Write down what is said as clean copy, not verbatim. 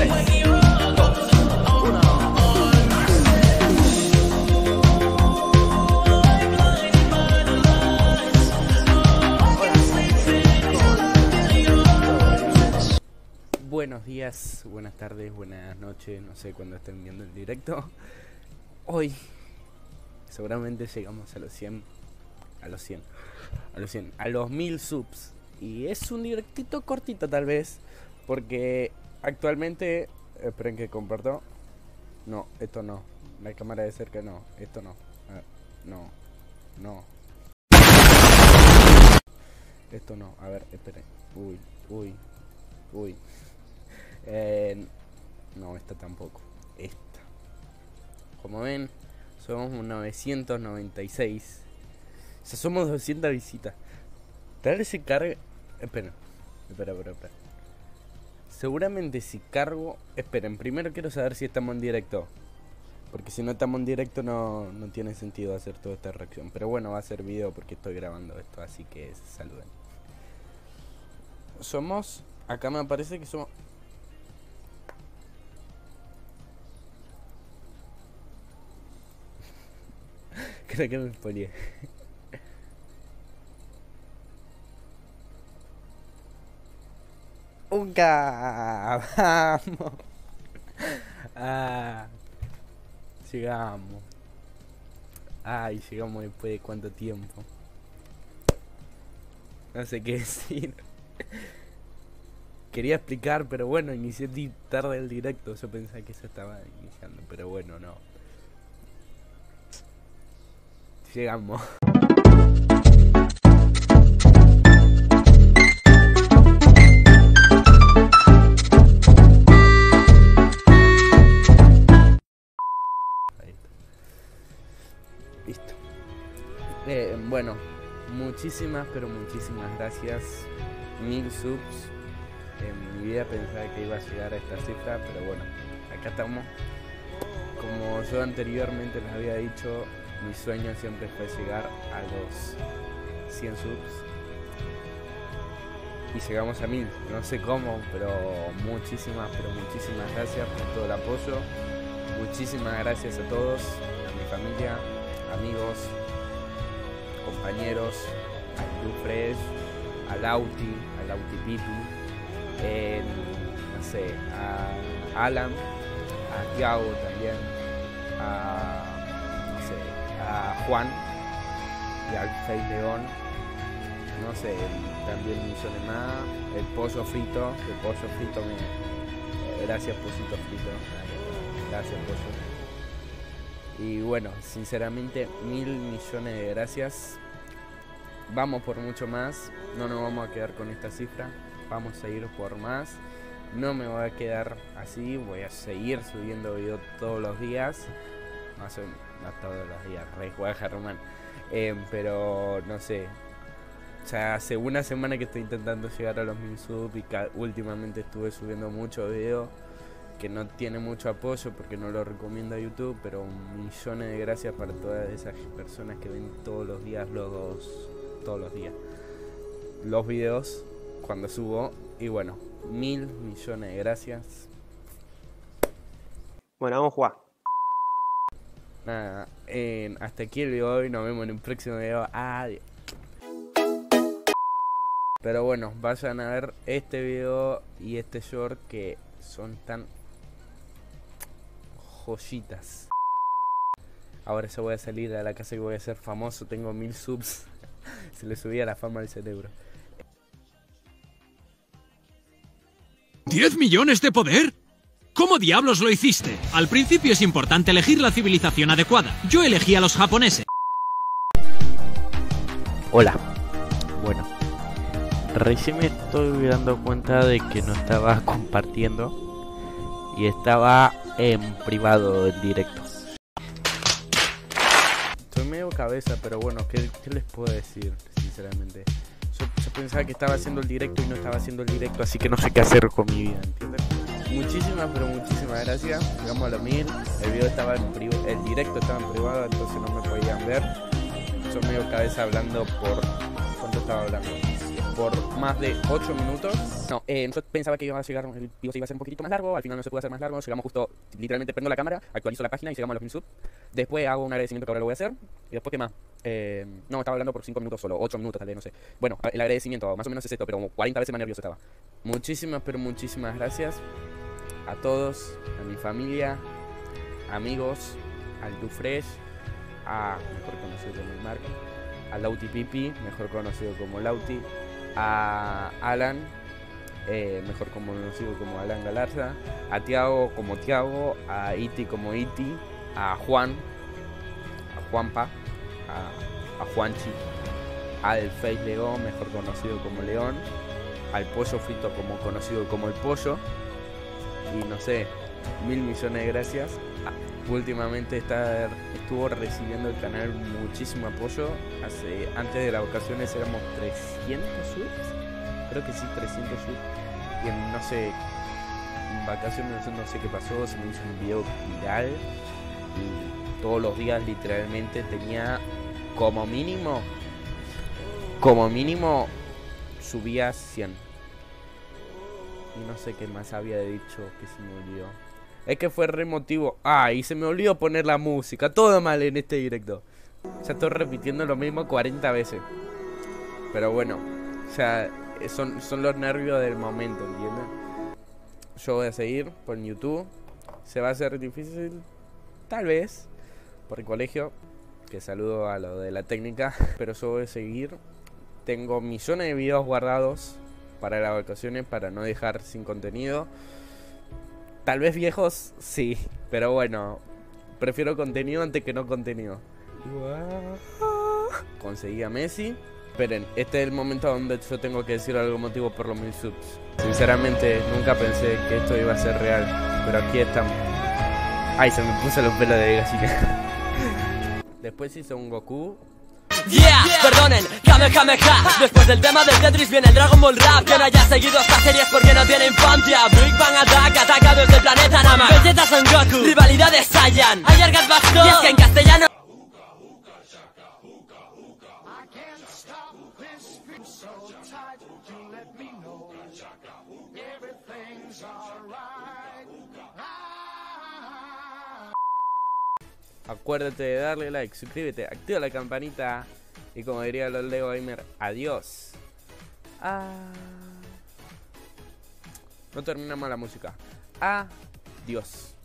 3, 2, 1. Buenos días, buenas tardes, buenas noches, no sé cuándo estén viendo el directo. Hoy seguramente llegamos a los 100, a los 1000 subs. Y es un directito cortito tal vez, porque actualmente, esperen que comparto. No, esto no, la cámara de cerca no, esto no, no. Esto no, a ver, esperen, uy. No, esta tampoco. Esta. Como ven, somos 996. O sea, somos 200 visitas. Tal vez se cargue. Espera. Seguramente si cargo. Esperen, primero quiero saber si estamos en directo. Porque si no estamos en directo no tiene sentido hacer toda esta reacción. Pero bueno, va a ser video porque estoy grabando esto. Así que saluden. Somos. Acá me aparece que somos. Creo que me spoileé. ¡Unga! ¡Vamos! Llegamos. Ay, llegamos después de cuánto tiempo. No sé qué decir. Quería explicar, pero bueno, inicié tarde el directo. Yo pensaba que se estaba iniciando, pero bueno, no. Llegamos. Listo. Bueno, muchísimas, pero muchísimas gracias. 1000 subs. En mi vida pensaba que iba a llegar a esta cifra, pero bueno, acá estamos. Como yo anteriormente les había dicho, mi sueño siempre fue llegar a los 100 subs. Y llegamos a 1000, no sé cómo, pero muchísimas gracias por todo el apoyo. Muchísimas gracias a todos, a mi familia, amigos, compañeros, al Blue Fresh, al Auti Pitu, no sé, a Alan, a Thiago también, a Juan y al Face León, no sé, también millones más, el pollo frito, gracias pollito frito, gracias pollo. Y bueno, sinceramente 1000 millones de gracias. Vamos por mucho más, no nos vamos a quedar con esta cifra, vamos a ir por más. No me voy a quedar así, voy a seguir subiendo videos todos los días. No todos los días, Román. Pero no sé. O sea, hace una semana que estoy intentando llegar a los 1000 subs y últimamente estuve subiendo muchos videos que no tiene mucho apoyo porque no lo recomienda YouTube, pero millones de gracias para todas esas personas que ven todos los días los videos cuando subo. Y bueno, 1000 millones de gracias. Bueno, vamos a jugar. Nada, hasta aquí el video de hoy. Nos vemos en un próximo video. Adiós. Pero bueno, vayan a ver este video y este short que son tan joyitas. Ahora yo voy a salir a la casa y voy a ser famoso. Tengo 1000 subs. Se le subía la fama al cerebro. ¿10 millones de poder? ¿Cómo diablos lo hiciste? Al principio es importante elegir la civilización adecuada. Yo elegí a los japoneses. Hola. Bueno, recién me estoy dando cuenta de que no estaba compartiendo y estaba en privado en directo. Estoy medio cabeza, pero bueno, ¿qué les puedo decir? Sinceramente, yo pensaba que estaba haciendo el directo y no estaba haciendo el directo, así que no sé qué hacer con mi vida, ¿entiendes? Muchísimas, pero muchísimas gracias. Llegamos a los 1000. El video estaba en privado, el directo estaba en privado, entonces no me podían ver. Yo medio cabeza hablando por... ¿Cuánto estaba hablando? por más de 8 minutos. No, yo pensaba que iba a llegar, el video se iba a ser un poquito más largo, al final no se puede hacer más largo, llegamos justo, literalmente prendo la cámara, actualizo la página y llegamos a los 1000 subs. Después hago un agradecimiento que ahora lo voy a hacer, y después ¿qué más? No, estaba hablando por 5 minutos solo, 8 minutos tal vez, no sé. Bueno, el agradecimiento, más o menos es esto, pero como 40 veces más nervioso estaba. Muchísimas, pero muchísimas gracias a todos, a mi familia, amigos, al Dufresh, a mejor conocido como el Mark, a Lauti Pipi, mejor conocido como Lauti, a Alan, mejor conocido como Alan Galarza, a Tiago como Tiago, a Iti como Iti, a Juan, a Juanpa, a Juanchi, al Face León, mejor conocido como León, al Pollo Frito como conocido como el Pollo, y no sé, 1000 millones de gracias. Últimamente estuvo recibiendo el canal muchísimo apoyo. Antes de las vacaciones éramos 300 subs, creo que sí, 300 subs. Y en, no sé, en vacaciones no sé qué pasó, se me hizo un video viral. Y todos los días literalmente tenía como mínimo subía 100. Y no sé qué más había dicho que se me olvidó. Es que fue re emotivo. Y se me olvidó poner la música. Todo mal en este directo. Ya estoy repitiendo lo mismo 40 veces. Pero bueno, o sea, son los nervios del momento, ¿entienden? Yo voy a seguir por YouTube. Se va a hacer difícil, tal vez, por el colegio, que saludo a lo de la técnica. Pero yo voy a seguir. Tengo millones de videos guardados para las vacaciones, para no dejar sin contenido. Tal vez viejos, sí, pero bueno, prefiero contenido antes que no contenido. Conseguí a Messi. Esperen, este es el momento donde yo tengo que decir algo motivo por los 1000 subs. Sinceramente, nunca pensé que esto iba a ser real, pero aquí estamos. Ay, se me puso los pelos de gallina. Después hice un Goku. Yeah, perdonen, Kamehameha. Después del tema del Tetris viene el Dragon Ball Rap. Quien haya seguido estas series porque no tiene infancia. Big Bang Attack, ataca desde el planeta Nama. Vegeta Son Goku, rivalidad de Saiyan. Hay Argas Bastón, y es que en castellano Acuérdate de darle like, suscríbete, activa la campanita. Y como diría los Lego Gamer, adiós. No terminamos la música. Adiós.